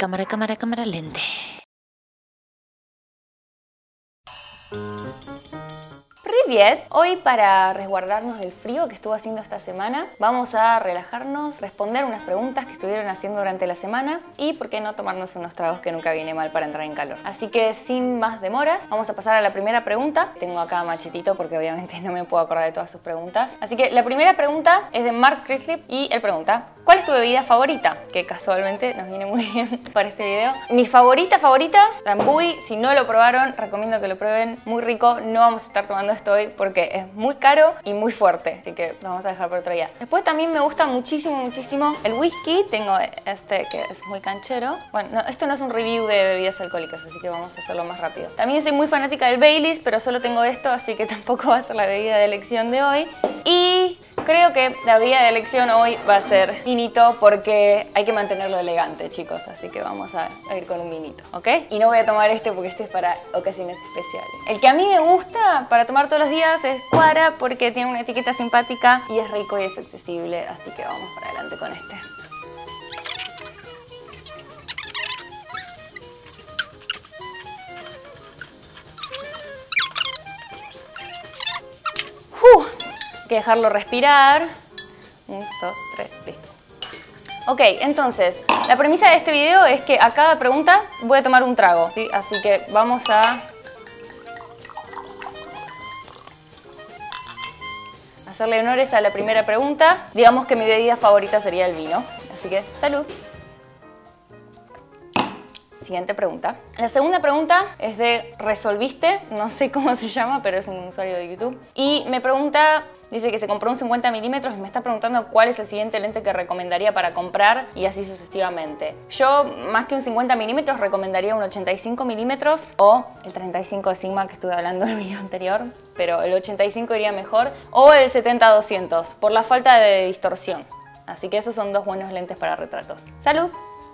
Cámara, cámara, cámara, lente. Привет! Hoy, para resguardarnos del frío que estuvo haciendo esta semana, vamos a relajarnos, responder unas preguntas que estuvieron haciendo durante la semana y, por qué no, tomarnos unos tragos, que nunca viene mal para entrar en calor. Así que, sin más demoras, vamos a pasar a la primera pregunta. Tengo acá machetito porque obviamente no me puedo acordar de todas sus preguntas. Así que la primera pregunta es de Mark Crislip y él pregunta: ¿cuál es tu bebida favorita? Que casualmente nos viene muy bien para este video. Mi favorita, Drambuie. Si no lo probaron, recomiendo que lo prueben. Muy rico. No vamos a estar tomando esto hoy porque es muy caro y muy fuerte, así que lo vamos a dejar por otro día. Después también me gusta muchísimo el whisky. Tengo este que es muy canchero. Bueno, no, esto no es un review de bebidas alcohólicas, así que vamos a hacerlo más rápido. También soy muy fanática del Baileys, pero solo tengo esto, así que tampoco va a ser la bebida de elección de hoy. Y creo que la bebida de elección hoy va a ser vinito, porque hay que mantenerlo elegante, chicos. Así que vamos a ir con un vinito, ¿ok? Y no voy a tomar este porque este es para ocasiones especiales. El que a mí me gusta para tomar todos los días es Cuara, porque tiene una etiqueta simpática y es rico y es accesible. Así que vamos para adelante con este. Hay que dejarlo respirar. 1, 2, 3, listo. Ok, entonces, la premisa de este video es que a cada pregunta voy a tomar un trago, ¿sí? Así que vamos a hacerle honores a la primera pregunta. Digamos que mi bebida favorita sería el vino, así que salud. Siguiente pregunta. La segunda pregunta es de Resolviste, no sé cómo se llama, pero es un usuario de YouTube. Y me pregunta, dice que se compró un 50 milímetros y me está preguntando cuál es el siguiente lente que recomendaría para comprar, y así sucesivamente. Yo, más que un 50 milímetros, recomendaría un 85 milímetros o el 35 de Sigma que estuve hablando en el video anterior, pero el 85 iría mejor, o el 70-200 por la falta de distorsión. Así que esos son dos buenos lentes para retratos. ¡Salud!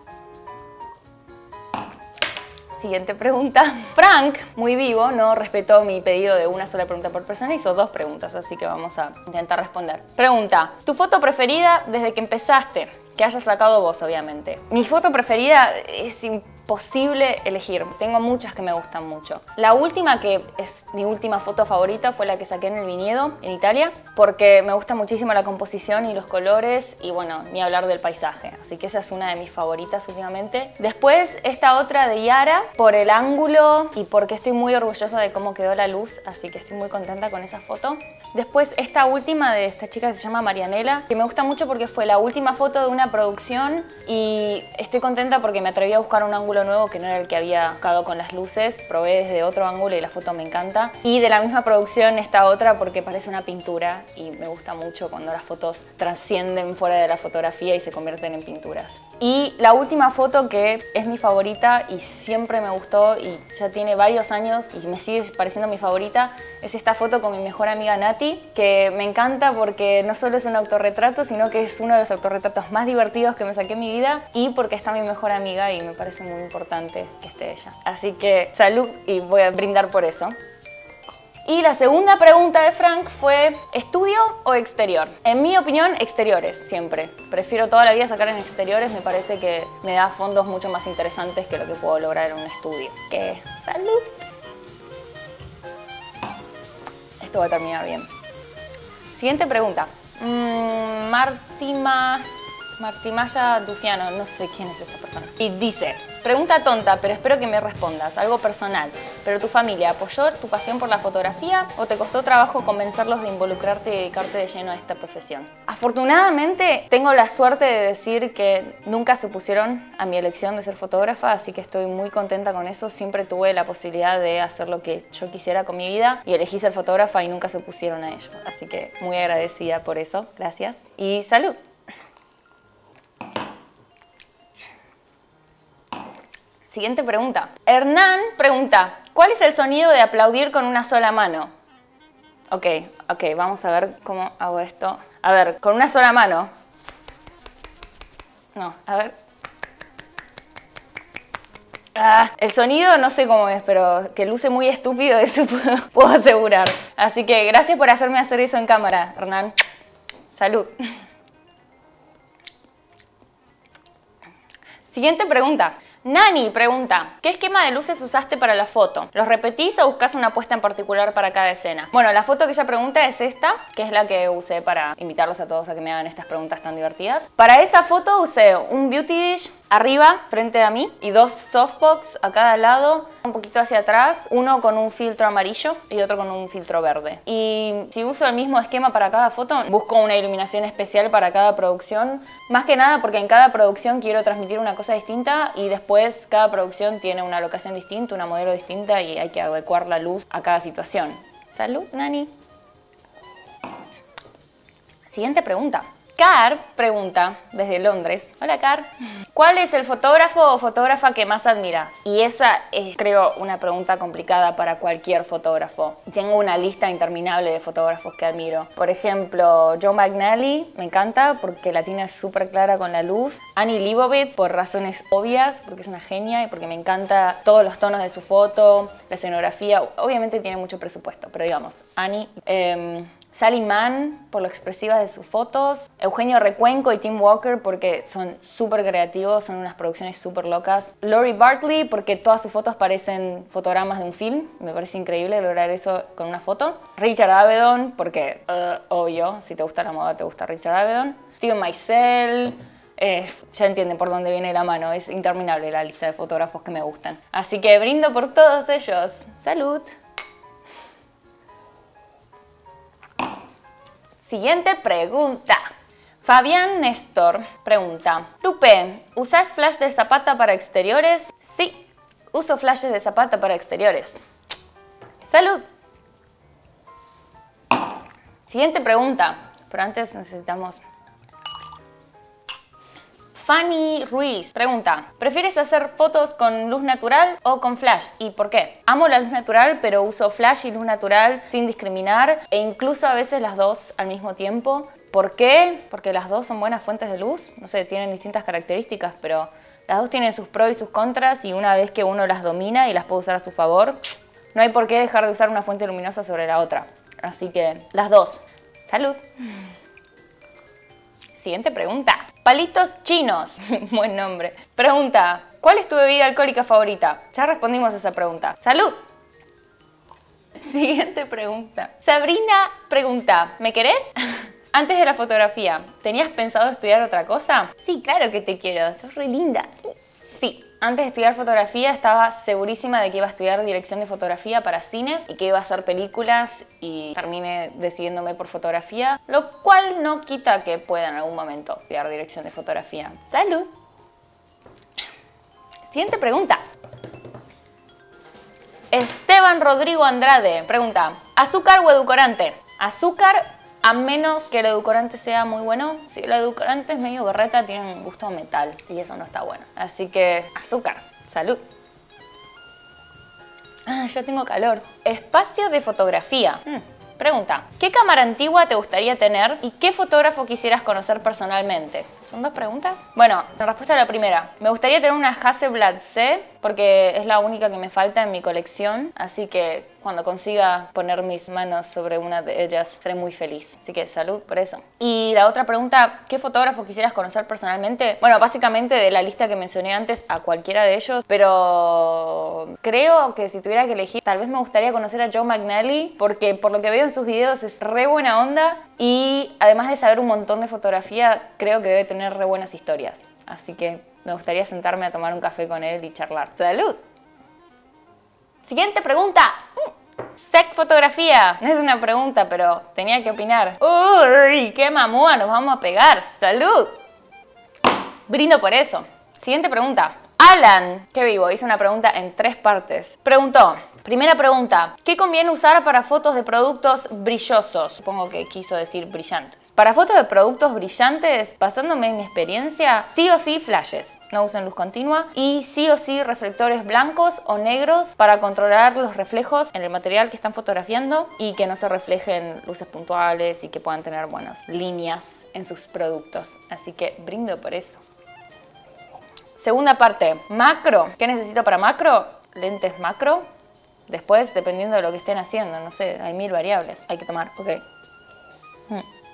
Siguiente pregunta. Frank, muy vivo, no respetó mi pedido de una sola pregunta por persona, hizo 2 preguntas, así que vamos a intentar responder. Pregunta: ¿tu foto preferida desde que empezaste? Que hayas sacado vos, obviamente. Mi foto preferida es imposible elegir. Tengo muchas que me gustan mucho. La última, que es mi última foto favorita, fue la que saqué en el viñedo, en Italia, porque me gusta muchísimo la composición y los colores, y bueno, ni hablar del paisaje. Así que esa es una de mis favoritas últimamente. Después, esta otra de Yara, por el ángulo y porque estoy muy orgullosa de cómo quedó la luz, así que estoy muy contenta con esa foto. Después, esta última de esta chica que se llama Marianela, que me gusta mucho porque fue la última foto de una producción, y estoy contenta porque me atreví a buscar un ángulo nuevo que no era el que había buscado con las luces. Probé desde otro ángulo y la foto me encanta. Y de la misma producción esta otra, porque parece una pintura y me gusta mucho cuando las fotos trascienden fuera de la fotografía y se convierten en pinturas. Y la última foto, que es mi favorita y siempre me gustó y ya tiene varios años y me sigue pareciendo mi favorita, es esta foto con mi mejor amiga Nati, que me encanta porque no solo es un autorretrato, sino que es uno de los autorretratos más divertidos que me saqué en mi vida, y porque está mi mejor amiga y me parece muy importante que esté ella. Así que salud, y voy a brindar por eso. Y la segunda pregunta de Frank fue: ¿estudio o exterior? En mi opinión, exteriores, siempre. Prefiero toda la vida sacar en exteriores, me parece que me da fondos mucho más interesantes que lo que puedo lograr en un estudio. Que salud. Esto va a terminar bien. Siguiente pregunta. Martimaya Duciano, no sé quién es esta persona. Y dice: pregunta tonta, pero espero que me respondas, algo personal. ¿Pero tu familia apoyó tu pasión por la fotografía o te costó trabajo convencerlos de involucrarte y dedicarte de lleno a esta profesión? Afortunadamente, tengo la suerte de decir que nunca se opusieron a mi elección de ser fotógrafa, así que estoy muy contenta con eso. Siempre tuve la posibilidad de hacer lo que yo quisiera con mi vida y elegí ser fotógrafa y nunca se opusieron a ello. Así que muy agradecida por eso. Gracias. Y salud. Siguiente pregunta. Hernán pregunta: ¿cuál es el sonido de aplaudir con una sola mano? Ok, vamos a ver cómo hago esto. A ver, con una sola mano. No, a ver. El sonido no sé cómo es, pero que luce muy estúpido, eso puedo asegurar. Así que gracias por hacerme hacer eso en cámara, Hernán. Salud. Siguiente pregunta. Nani pregunta, ¿qué esquema de luces usaste para la foto? ¿Los repetís o buscas una puesta en particular para cada escena? Bueno, la foto que ella pregunta es esta, que es la que usé para invitarlos a todos a que me hagan estas preguntas tan divertidas. Para esa foto usé un beauty dish arriba, frente a mí, y dos softbox a cada lado, un poquito hacia atrás, uno con un filtro amarillo y otro con un filtro verde. Y si uso el mismo esquema para cada foto, busco una iluminación especial para cada producción, más que nada porque en cada producción quiero transmitir una cosa distinta y después cada producción tiene una locación distinta, una modelo distinta y hay que adecuar la luz a cada situación. Salud, Nani. Siguiente pregunta. Car pregunta desde Londres. Hola, Car. ¿Cuál es el fotógrafo o fotógrafa que más admiras? Y esa es, creo, una pregunta complicada para cualquier fotógrafo. Tengo una lista interminable de fotógrafos que admiro. Por ejemplo, Joe McNally, me encanta porque la tiene súper clara con la luz. Annie Leibovitz, por razones obvias, porque es una genia y porque me encanta todos los tonos de su foto, la escenografía. Obviamente tiene mucho presupuesto, pero digamos, Annie. Sally Mann, por lo expresivas de sus fotos. Eugenio Recuenco y Tim Walker, porque son súper creativos, son unas producciones súper locas. Lori Bartley, porque todas sus fotos parecen fotogramas de un film. Me parece increíble lograr eso con una foto. Richard Avedon, porque, obvio, si te gusta la moda, te gusta Richard Avedon. Steven Meisel. Ya entienden por dónde viene la mano. Es interminable la lista de fotógrafos que me gustan. Así que brindo por todos ellos. ¡Salud! Siguiente pregunta. Fabián Néstor pregunta, Lupe, ¿usás flash de zapata para exteriores? Sí, uso flashes de zapata para exteriores. ¡Salud! Siguiente pregunta, pero antes necesitamos... Fanny Ruiz pregunta, ¿prefieres hacer fotos con luz natural o con flash? ¿Y por qué? Amo la luz natural, pero uso flash y luz natural sin discriminar e incluso a veces las dos al mismo tiempo. ¿Por qué? Porque las dos son buenas fuentes de luz, no sé, tienen distintas características, pero las dos tienen sus pros y sus contras y una vez que uno las domina y las puede usar a su favor, no hay por qué dejar de usar una fuente luminosa sobre la otra. Así que las dos. ¡Salud! Siguiente pregunta. Palitos Chinos, buen nombre. Pregunta, ¿cuál es tu bebida alcohólica favorita? Ya respondimos a esa pregunta. ¡Salud! Siguiente pregunta. Sabrina pregunta, ¿me querés? Antes de la fotografía, ¿tenías pensado estudiar otra cosa? Sí, claro que te quiero, sos re linda. Sí. Antes de estudiar fotografía estaba segurísima de que iba a estudiar dirección de fotografía para cine y que iba a hacer películas y terminé decidiéndome por fotografía, lo cual no quita que pueda en algún momento estudiar dirección de fotografía. ¡Salud! Siguiente pregunta. Esteban Rodrigo Andrade pregunta, ¿azúcar o edulcorante? Azúcar, a menos que el edulcorante sea muy bueno. Si el edulcorante es medio berreta, tiene un gusto a metal y eso no está bueno. Así que azúcar. Salud. Yo tengo calor. Espacio de fotografía. Pregunta, ¿qué cámara antigua te gustaría tener y qué fotógrafo quisieras conocer personalmente? ¿Son dos preguntas? Bueno, en respuesta a la primera, me gustaría tener una Hasselblad C porque es la única que me falta en mi colección, así que cuando consiga poner mis manos sobre una de ellas seré muy feliz. Así que salud por eso. Y la otra pregunta, ¿qué fotógrafo quisieras conocer personalmente? Bueno, básicamente de la lista que mencioné antes a cualquiera de ellos, pero creo que si tuviera que elegir, tal vez me gustaría conocer a Joe McNally porque por lo que veo en sus videos es re buena onda y además de saber un montón de fotografía, creo que debe tener re buenas historias. Así que me gustaría sentarme a tomar un café con él y charlar. ¡Salud! Siguiente pregunta. Sec fotografía. No es una pregunta, pero tenía que opinar. ¡Uy! ¡Qué mamúa! Nos vamos a pegar. ¡Salud! Brindo por eso. Siguiente pregunta. Alan, qué vivo, hizo una pregunta en 3 partes. Preguntó, primera pregunta, ¿qué conviene usar para fotos de productos brillosos? Supongo que quiso decir brillantes. Para fotos de productos brillantes, basándome en mi experiencia, sí o sí flashes, no usen luz continua, y sí o sí reflectores blancos o negros para controlar los reflejos en el material que están fotografiando y que no se reflejen luces puntuales y que puedan tener buenas líneas en sus productos. Así que brindo por eso. Segunda parte, macro. ¿Qué necesito para macro? Lentes macro. Después, dependiendo de lo que estén haciendo, no sé, hay 1000 variables. Hay que tomar, ok.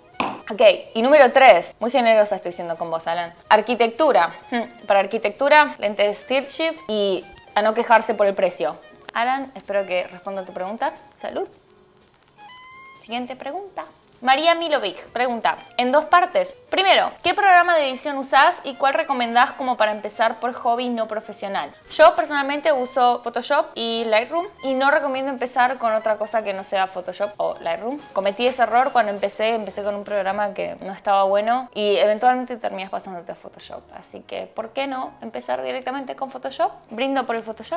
Ok, y número 3. Muy generosa estoy siendo con vos, Alan. Arquitectura. Para arquitectura, lentes SteelShift y a no quejarse por el precio. Alan, espero que responda a tu pregunta. Salud. Siguiente pregunta. María Milovic pregunta, en 2 partes. Primero, ¿qué programa de edición usás y cuál recomendás como para empezar por hobby no profesional? Yo personalmente uso Photoshop y Lightroom y no recomiendo empezar con otra cosa que no sea Photoshop o Lightroom. Cometí ese error cuando empecé con un programa que no estaba bueno y eventualmente terminas pasándote a Photoshop. Así que, ¿por qué no empezar directamente con Photoshop? Brindo por el Photoshop.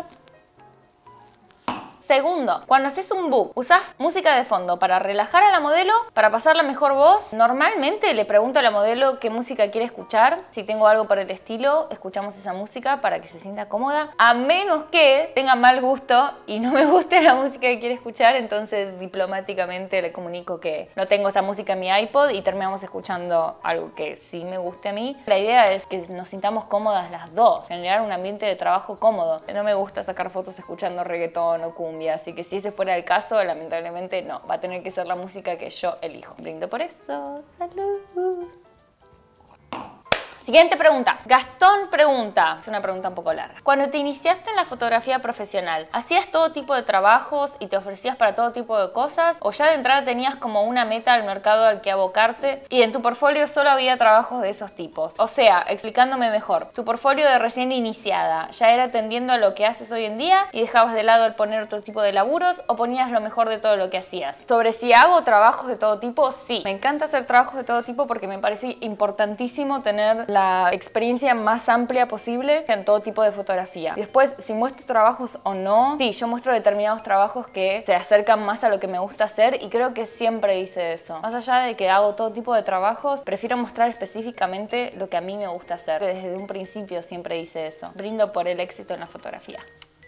Segundo, cuando haces un book, ¿usás música de fondo para relajar a la modelo, para pasar la mejor voz? Normalmente le pregunto a la modelo qué música quiere escuchar. Si tengo algo por el estilo, escuchamos esa música para que se sienta cómoda. A menos que tenga mal gusto y no me guste la música que quiere escuchar, entonces diplomáticamente le comunico que no tengo esa música en mi iPod y terminamos escuchando algo que sí me guste a mí. La idea es que nos sintamos cómodas las dos, generar un ambiente de trabajo cómodo. No me gusta sacar fotos escuchando reggaetón o cumbia. Así que si ese fuera el caso, lamentablemente no, va a tener que ser la música que yo elijo. Brindo por eso. Salud. Siguiente pregunta. Gastón pregunta, es una pregunta un poco larga. Cuando te iniciaste en la fotografía profesional, ¿hacías todo tipo de trabajos y te ofrecías para todo tipo de cosas? ¿O ya de entrada tenías como una meta al mercado al que abocarte y en tu portfolio solo había trabajos de esos tipos? O sea, explicándome mejor, tu portfolio de recién iniciada ya era tendiendo a lo que haces hoy en día y dejabas de lado el poner otro tipo de laburos o ponías lo mejor de todo lo que hacías. Sobre si hago trabajos de todo tipo, sí. Me encanta hacer trabajos de todo tipo porque me parece importantísimo tener la experiencia más amplia posible en todo tipo de fotografía. Y después, si muestro trabajos o no, sí, yo muestro determinados trabajos que se acercan más a lo que me gusta hacer y creo que siempre hice eso. Más allá de que hago todo tipo de trabajos, prefiero mostrar específicamente lo que a mí me gusta hacer. Desde un principio siempre hice eso. Brindo por el éxito en la fotografía.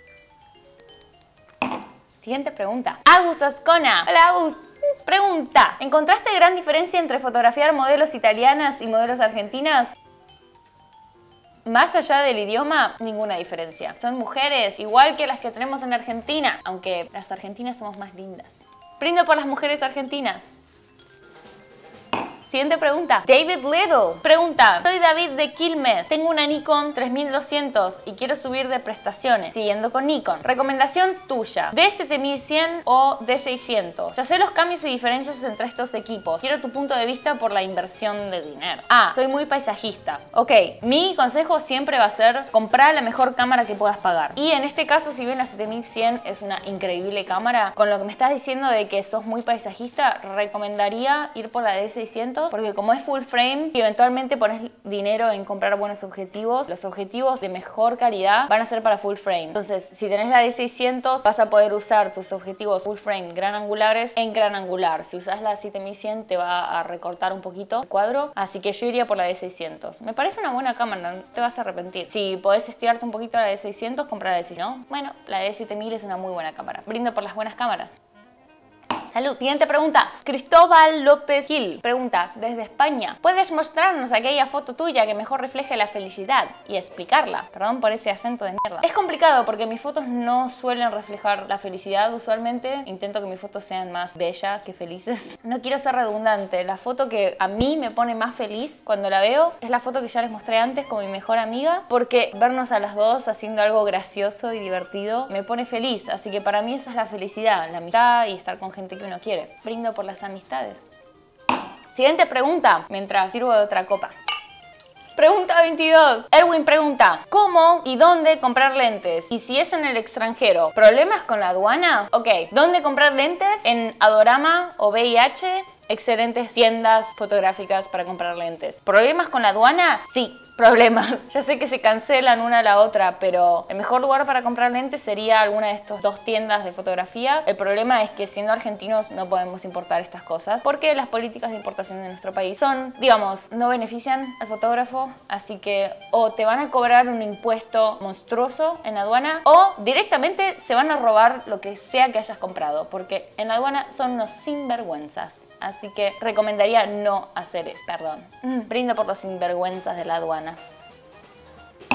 Siguiente pregunta. Agus Ascona. Hola, Agus. Pregunta. ¿Encontraste gran diferencia entre fotografiar modelos italianas y modelos argentinas? Más allá del idioma, ninguna diferencia. Son mujeres igual que las que tenemos en Argentina, aunque las argentinas somos más lindas. Brindo por las mujeres argentinas. Siguiente pregunta. David Little pregunta, soy David de Quilmes, tengo una Nikon 3200 y quiero subir de prestaciones, siguiendo con Nikon. Recomendación tuya, D7100 o D600. Ya sé los cambios y diferencias entre estos equipos. Quiero tu punto de vista por la inversión de dinero. Soy muy paisajista. Ok, mi consejo siempre va a ser comprar la mejor cámara que puedas pagar. Y en este caso, si bien la 7100 es una increíble cámara, con lo que me estás diciendo de que sos muy paisajista, recomendaría ir por la D600 porque como es full frame y eventualmente pones dinero en comprar buenos objetivos, los objetivos de mejor calidad van a ser para full frame. Entonces, si tenés la D600 vas a poder usar tus objetivos full frame gran angulares en gran angular. Si usas la 7100 te va a recortar un poquito el cuadro, así que yo iría por la D600. Me parece una buena cámara, no te vas a arrepentir. Si podés estirarte un poquito a la D600, comprar la D600, ¿no? Bueno, la D7000 es una muy buena cámara. Brindo por las buenas cámaras. Salud. Siguiente pregunta. Cristóbal López Gil pregunta, desde España, ¿puedes mostrarnos aquella foto tuya que mejor refleje la felicidad y explicarla? Perdón por ese acento de mierda. Es complicado porque mis fotos no suelen reflejar la felicidad usualmente. Intento que mis fotos sean más bellas que felices. No quiero ser redundante. La foto que a mí me pone más feliz cuando la veo es la foto que ya les mostré antes con mi mejor amiga, porque vernos a las dos haciendo algo gracioso y divertido me pone feliz. Así que para mí esa es la felicidad, la amistad y estar con gente que uno quiere. Brindo por las amistades. Siguiente pregunta, mientras sirvo de otra copa. Pregunta 22. Erwin pregunta, ¿cómo y dónde comprar lentes? Y si es en el extranjero, ¿problemas con la aduana? Ok, ¿dónde comprar lentes? En Adorama o VIH. Excelentes tiendas fotográficas para comprar lentes. ¿Problemas con la aduana? Sí, problemas. Ya sé que se cancelan una a la otra, pero el mejor lugar para comprar lentes sería alguna de estas dos tiendas de fotografía. El problema es que siendo argentinos no podemos importar estas cosas porque las políticas de importación de nuestro país son, digamos, no benefician al fotógrafo, así que o te van a cobrar un impuesto monstruoso en aduana o directamente se van a robar lo que sea que hayas comprado, porque en la aduana son unos sinvergüenzas. Así que recomendaría no hacer eso, perdón. Brindo por los sinvergüenzas de la aduana.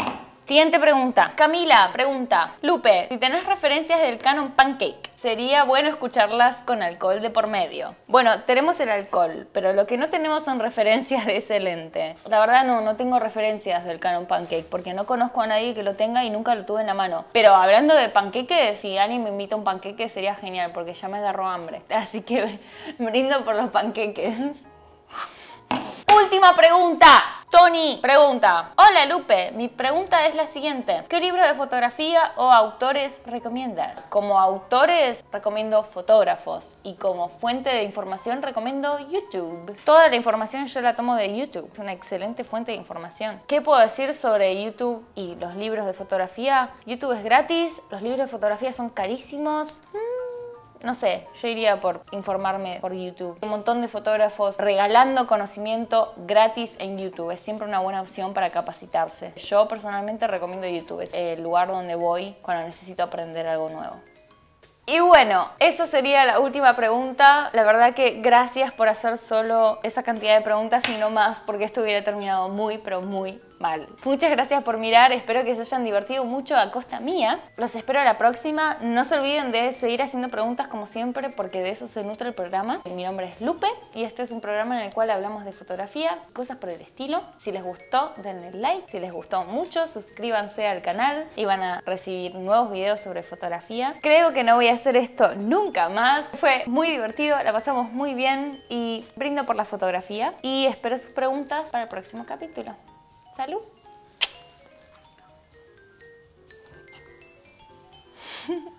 Siguiente pregunta. Camila pregunta, Lupe, si tenés referencias del canon Pancake, sería bueno escucharlas con alcohol de por medio. Bueno, tenemos el alcohol, pero lo que no tenemos son referencias de ese lente. La verdad no tengo referencias del canon Pancake, porque no conozco a nadie que lo tenga y nunca lo tuve en la mano. Pero hablando de panqueques, si alguien me invita a un panqueque sería genial, porque ya me agarró hambre. Así que brindo por los panqueques. Última pregunta. Tony pregunta, hola Lupe, mi pregunta es la siguiente, ¿qué libro de fotografía o autores recomiendas? Como autores recomiendo fotógrafos y como fuente de información recomiendo YouTube. Toda la información yo la tomo de YouTube, es una excelente fuente de información. ¿Qué puedo decir sobre YouTube y los libros de fotografía? YouTube es gratis, los libros de fotografía son carísimos. No sé, yo iría por informarme por YouTube. Un montón de fotógrafos regalando conocimiento gratis en YouTube. Es siempre una buena opción para capacitarse. Yo personalmente recomiendo YouTube. Es el lugar donde voy cuando necesito aprender algo nuevo. Y bueno, eso sería la última pregunta. La verdad que gracias por hacer solo esa cantidad de preguntas y no más, porque esto hubiera terminado muy, pero muy mal. Muchas gracias por mirar, espero que se hayan divertido mucho a costa mía. Los espero a la próxima. No se olviden de seguir haciendo preguntas como siempre, porque de eso se nutre el programa. Mi nombre es Lupe y este es un programa en el cual hablamos de fotografía, cosas por el estilo. Si les gustó, denle like. Si les gustó mucho, suscríbanse al canal y van a recibir nuevos videos sobre fotografía. Creo que no voy a hacer esto nunca más. Fue muy divertido, la pasamos muy bien y brindo por la fotografía. Y espero sus preguntas para el próximo capítulo. ¡Salud!